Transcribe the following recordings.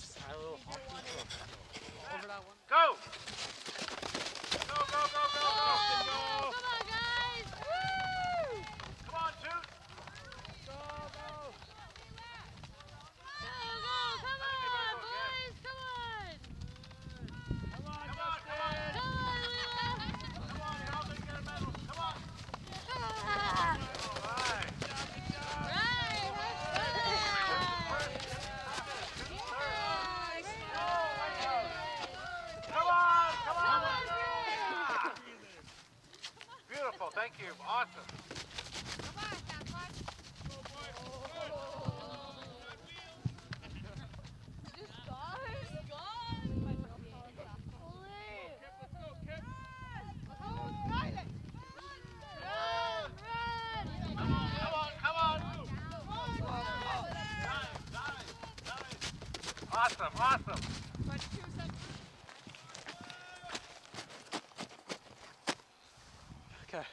just a little over that one. Go! Go, go, go, go, go! Come on, guys! Woo! Come on, shoot! Go, go! Go, go! Come on, boys! Come on! Come on, Come on, come on! Come on, Lila! Come on, you're all gonna get a medal. Come on! Ah! All right. Right, Come on, come on! Beautiful, thank you. Awesome. Awesome, awesome. Okay.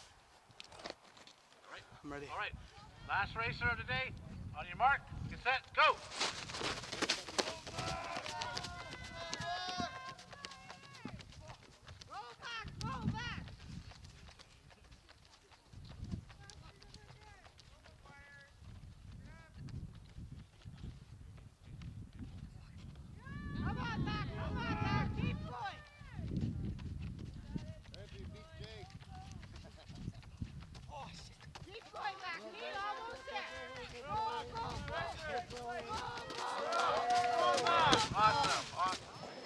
I'm ready. All right, last racer of the day. On your mark, get set, go! Awesome, awesome.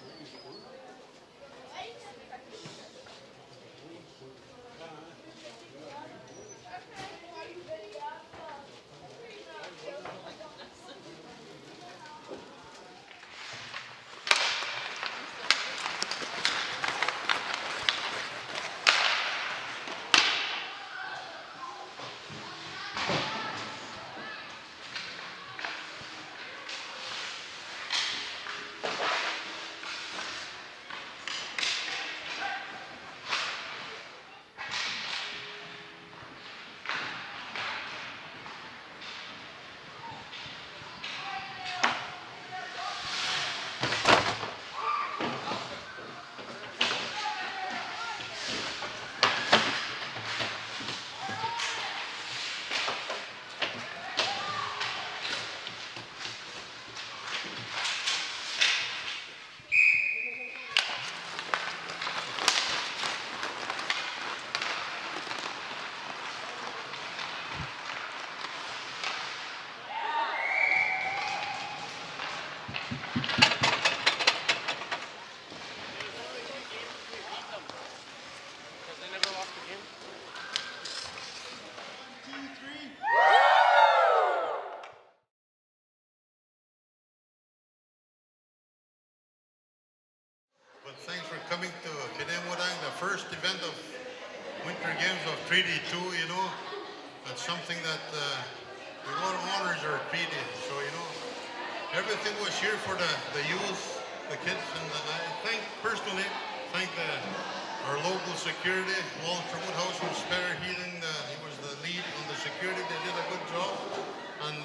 Well, thanks for coming to Pinamodang, the first event of Winter Games of Treaty 2, you know. That's something that we want to honor our treaty. So, you know, everything was here for the youth, the kids, and I personally thank our local security, Walter Woodhouse from Spare Healing. He was the lead on the security. They did a good job. And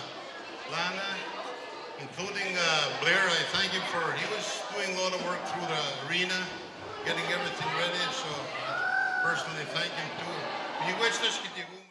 Lana, including Blair, I thank him he was doing a lot of work through the arena, getting everything ready, so I personally thank him too. You wish this could you